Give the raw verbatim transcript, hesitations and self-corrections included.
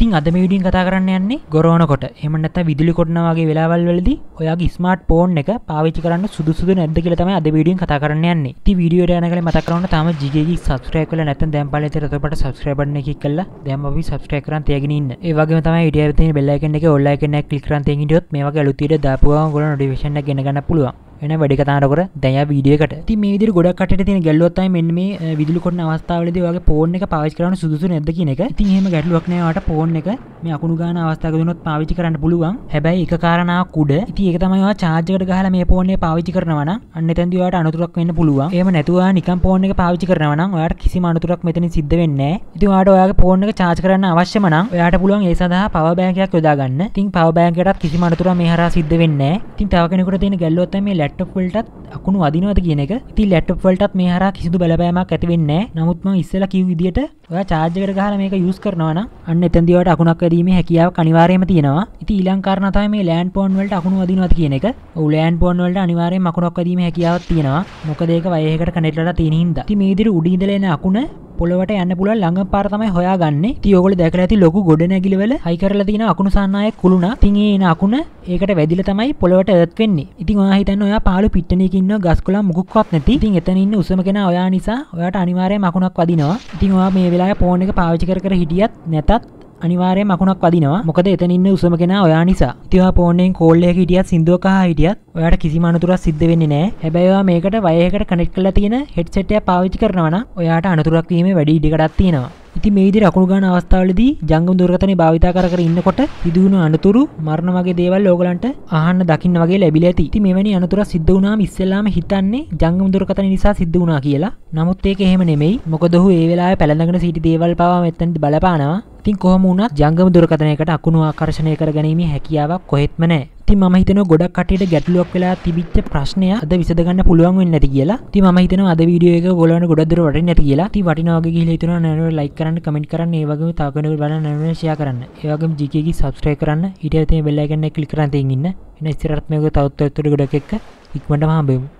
ඉතින් අද මේ වීඩියෝෙන් කතා කරන්න යන්නේ ගොරවනකොට එහෙම නැත්නම් විදුලි කොටනවා වගේ වෙලාවල් වලදී ඔයාගේ ස්මාර්ට් ෆෝන් එක පාවිච්චි කරන්න සුදුසුද නැද්ද කියලා තමයි අද වීඩියෝෙන් කතා කරන්න යන්නේ. ඉතින් වීඩියෝ එක යන කලින් මතක් කරගන්න තාම ජී කේ ජී subscribe කරලා නැත්නම් දැන් පළවෙනි තැනට ඔතපට subscribe button එක click කරලා දැන් අපි subscribe කරන් තියාගෙන ඉන්න. ඒ වගේම තමයි වීඩියෝ එකේ තියෙන bell icon එකේ all icon එක click කරන් තියාගෙන ඉඳියොත් මේ වගේ අලුත් වීඩියෝ දාපු ගමන් ඔයගොල්ලෝ notification එක ගෙන ගන්න පුළුවන්. එන වැඩි කතා නකර දැන් යා වීඩියෝ එකට. ඉතින් මේ විදිහට ගොඩක් කටට තියෙන ගැටලුවක් තමයි මෙන්න මේ විදුලි කොටන අවස්ථාවලදී ඔයාගේ ෆෝන් එක පාවිච්චි කරන්න සුදුසු නැද්ද කියන එක. ඉතින් එහෙම ගැටලුවක් නෑ ඔයාට ෆෝන් එක මේ අකුණු ගන්න අවස්ථාවක දුනොත් පාවිච්චි කරන්න පුළුවන්. හැබැයි එක කාරණාවක් උඩ. ඉතින් ඒක තමයි ඔයා charge එකට ගහලා මේ ෆෝන් එක පාවිච්චි කරනවා නම් අන්න එතෙන්දී ඔයාට අනතුරක් වෙන්න පුළුවන්. එහෙම නැතුව ඔයා නිකන් ෆෝන් එක පාවිච්චි කරනවා නම් ඔයාට කිසිම අනතුරක් මෙතනින් සිද්ධ වෙන්නේ නෑ. ඉතින් ඔයාට ඔයාගේ ෆෝන් එක charge කරන්න අවශ්‍යම නම් ඔයාට පුළුවන් ඒ සඳහා power bank එකක් යොදා ගන්න. ඉතින් power bank එකටත් කිසිම අනතුරක් මේ හරහා සිද්ධ වෙන්නේ නෑ. ඉතින් තව කෙනෙකුට තියෙන ගැටලුවක් තමයි මේ laptop වලටත් අකුණු වදිනවද කියන එක. ඉතින් ලැප්ටොප් වලටත් මේ හරහා කිසිදු බලපෑමක් ඇති වෙන්නේ නැහැ. නමුත් මම ඉස්සෙල්ලා කිව්ව විදිහට ඔයා charge එකට ගහලා මේක use කරනවා නම් අන්න එතෙන්දී ඔයාට අකුණක් වැදීමේ හැකියාවක් අනිවාර්යයෙන්ම තියෙනවා. ඉතින් ඊළඟ කාරණා තමයි මේ land phone වලට අකුණු වදිනවද කියන එක. ඔව් land phone වලට අනිවාර්යයෙන්ම අකුණක් වැදීමේ හැකියාවක් තියෙනවා. මොකද ඒක වයරයකට කනෙක්ට් වෙලා තියෙන හින්දා. ඉතින් මේ විදිහට උඩින් ඉඳලා එන අකුණ පොළවට යන්න පුළුවන් ළඟම පාර තමයි හොයාගන්නේ. ඉතින් ඔයගොල්ලෝ දැකලා ඇති ලොකු ගොඩනැගිලි වල හයි කරලා තියෙන අකුණු සන්නායක කුළුණා. ඉතින් ඒ එන අකුණ ඒකට වැදිලා තමයි පොළවට එර්ත් වෙන්නේ. ඉතින් ඔයා හිතන්නේ ඔයා පාළු පිට්ටනියක ඉන්න ගස් කොළන් මුකුක්වත් නැති. ඉතින් එතන ඉන්න උසම කෙනා ඔයා නිසා ඔයාට අනිවාර්යයෙන්ම අකුණක් වදිනවා. ඉතින් ඔයා මේ වෙලාවේ ෆෝන් එක පාවිච්චි කර කර හිටියත් නැතත් අනිවාර්යයෙන්ම අකුණක් වදිනවා. මොකද එතන ඉන්න උසම කෙනා ඔයා නිසා. ඉතින් ඔයා ෆෝන් එකෙන් කෝල් එකක හිටියත් සින්දුවක අහා හිටියත් ඔයාට කිසිම අනතුරක් සිද්ධ වෙන්නේ නැහැ. හැබැයි ඔයා මේකට වයරයකට කනෙක්ට් කරලා තියෙන හෙඩ්සෙට් එක පාවිච්චි කරනවා නම් ඔයාට අනතුරක් වීමේ වැඩි ඉඩකඩක් තියෙනවා. ඉතින් මේ විදිහට අකුණු ගන්න අවස්ථාවලදී ජංගම දුරකථනය භාවිතා කර කර ඉන්නකොට සිදුවුණු අනතුරු මරණ වගේ දේවල් ඕගලන්ට අහන්න දකින්න වගේ ලැබිලා ඇති. ඉතින් මෙවැනි අනතුරක් සිද්ධ වුණාම ඉස්සෙල්ලාම හිතන්නේ ජංගම දුරකථනය නිසා සිද්ධ වුණා කියලා. නමුත් ඒක එහෙම නෙමෙයි. මොකද ඔහු ඒ වෙලාවේ පැලඳගෙන සිටි දේවල් පවා මෙතනදි බලපානවා. ඉතින් කොහොම වුණත් ජංගම දුරකථනයකට අකුණු ආකර්ෂණය කරගැනීමේ හැකියාවක් කොහෙත්ම නැහැ. ඉතින් මම හිතනවා ගොඩක් කට්ටියට ගැටලුවක් වෙලා තිබිච්ච ප්‍රශ්නය අද විසඳ ගන්න පුළුවන් වෙන්නේ නැති කියලා. ඉතින් මම හිතනවා අද වීඩියෝ එක ඔයගොල්ලන්ට ගොඩක් දුර වටින්නේ නැති කියලා. ඉතින් වටිනවා වගේ ගිහිල්ලා හිතනවා නෑනෝ ලයික් කරන්න, කමෙන්ට් කරන්න, ඒ වගේම තව කෙනෙකුට බලන්න නෑනෝ ෂෙයා කරන්න. ඒ වගේම ජී කේ ජී subscribe කරන්න. ඊට පස්සේ බෙල් අයිකන් එක ක්ලික් කරන් තියන් ඉන්න. එන ඉස්සරහට මේක තවත් තවත් ගොඩක් එක්ක ඉක්මනටම හම්බෙමු.